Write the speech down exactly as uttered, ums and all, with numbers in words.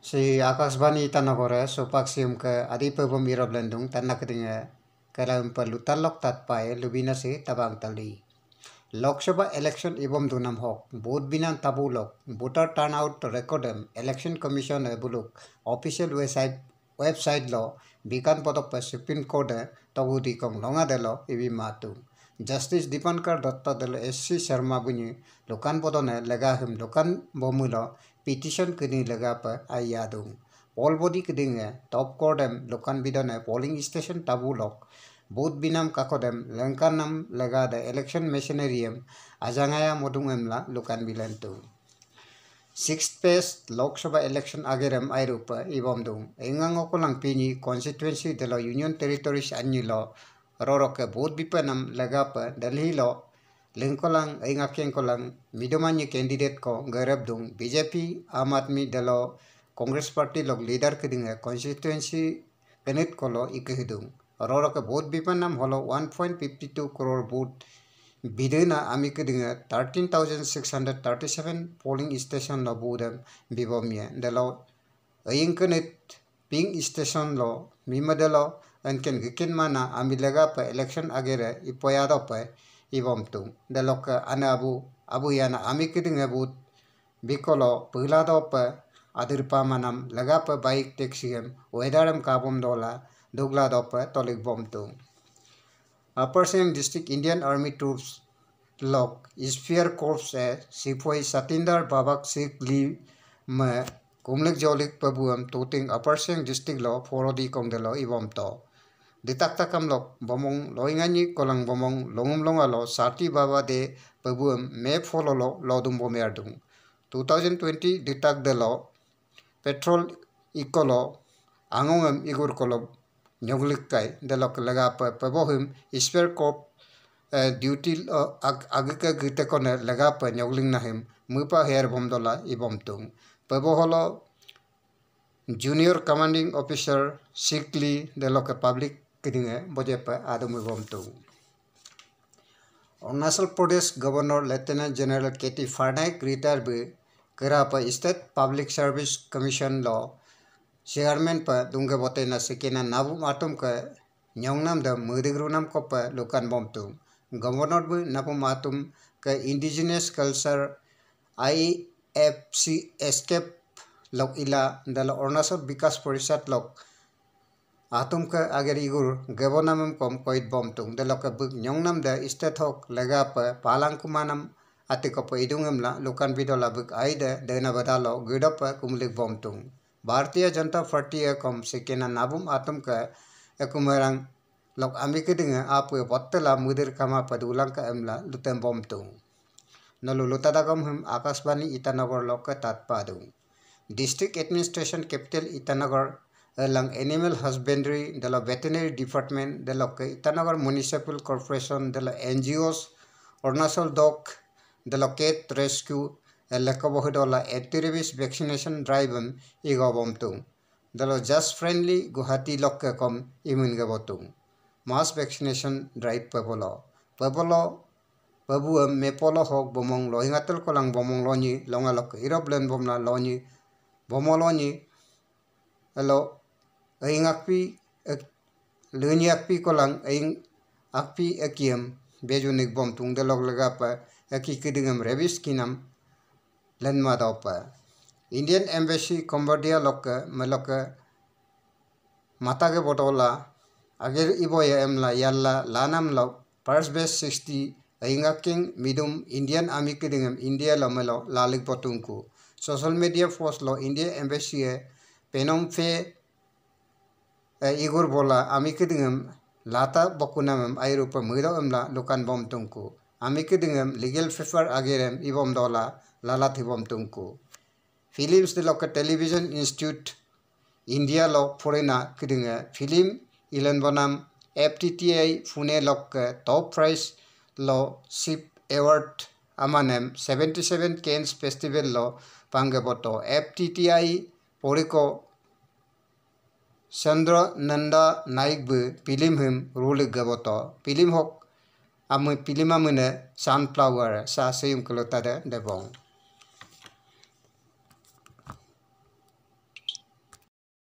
Si Akasbani tanagore sopaksium ke adipebom iroblendung tanak dinga kalam pelutalok tatpai lubina si tabang tali. Lok Sabha election ibom dunam hok both binan tabulok voter turnout recordem election commission ebuluk official website website lo bikan podok pe Supreme Court tabudi kong longa delo ibi matu. Justice Dipankar Datta del S C Sharma bunyi lokan podone lega him lokan bomulo petition kini lega pa ayadung. Poll body kidinge top courtem lokan bidone polling station tabulok both binam kakodem lengkanam lega the election machinery ajangaya modungem la lokan bilentu. Sixth phase Lok Sabha election agerem airupa ibom dung engango kolang pini constituency de la Union Territories annulo roroke both bipanam legapa Delhi lo lengkolang engakeng kolang midomanya candidate ko garab dung B J P Aam Aadmi de lo Congress Party log leader kedinga constituency kenit kolo ikehidung roroke both bipanam holo one point five two crore vote bidena ami kedinga thirteen thousand six hundred thirty-seven polling station lo budem bibomye de lo engkenit ping station lo mimadelo enken gikin mana ami lega pa election agere ipoyado pa ibom tung deloka ana abu abu yana ami kiding abut bikolo pulado pa adirpa manam lega pa bike taxi em wedaram kabum dola dugla do pa tolik bom tung. Upper Siang District Indian Army Troops Lok Sphere Corps e Sipoi Satinder Babak Sikh Li me kumlik jolik pabuam tuting Upper Siang District lo forodi kong delo ibom to. Ditak takam lok bomong loingani kolang bomong longum longa lo sati baba de pabuam me follow lo lodum bomerdung. twenty twenty ditak de lo petrol ikolo angongam igur kolo nyoglik kai de lok laga pa pabohim spare corp duty agika gite kone laga pa nyogling nahim mupa hair bomdola ibom tung paboholo junior commanding officer Sikli de lok public kidinge bojepa adum ibom tung. Arunachal Pradesh Governor Lieutenant General Keyi Farnaik retired be kerapa State Public Service Commission law chairman pa dunga bote na sekena nabu matum ka nyongnam da mudigrunam ko pa lokan bom tung. Governor be napu matum ka indigenous culture I F C escape lok ila dala Arunachal Vikas Parishad lok atum ka agar igur gabonamam kom koit bom tung de loka buk nyongnam da state hok lega pa palang kumanam ate ko pa idungam la lokan bidola buk aida dena badalo gudapa kumlik bom tung. Bharatiya Janata Party kom sekena nabum atum ka ekumarang lok amike dinga apu bottela mudir kama padulang ka emla lutem bom tung. Nalu lutadagam hum Akasbani Itanagar lok ka tatpadung. District Administration Capital Itanagar Lang Animal Husbandry de la Veterinary Department de la Itanagar Municipal Corporation de la N G Os Arunachal Dog de la Cat Rescue Lakabohidola Anti-Rabies Vaccination Drive igobom tung de la Just Friendly Guwahati Lokka kom imun gabotung mass vaccination drive pabolo pabolo pabu mepolo hok bomong lohingatel kolang bomong loni longa lok iroblen bomna loni bomoloni elo aing akpi leni akpi kolang aing akpi akiam bejunik bom tung de log laga pa aki kidingam rabies kinam lenma dopa. Indian Embassy Cambodia lokka meloka matage botola ager iboya emla yalla lanam lok first base sixty aingaking midum Indian Army kidingam India lo melo lalik potungku social media post lo India Embassy e penom fe igur bola ami kidingam lata bokunam airupa muido emla lukan bom tungku ami kidingam legal paper agerem ibom dola lalat ibom tungku. Films de loka Television Institute India lo forena kidinga film ilan bonam F T T I Pune lok top prize lo ship award amanem seventy-seven Cannes Festival lo pangeboto F T T I poriko Chandra Nanda Naik bu film him rule gaboto film hok amu film amune sunflower sa seyum kelota de debong.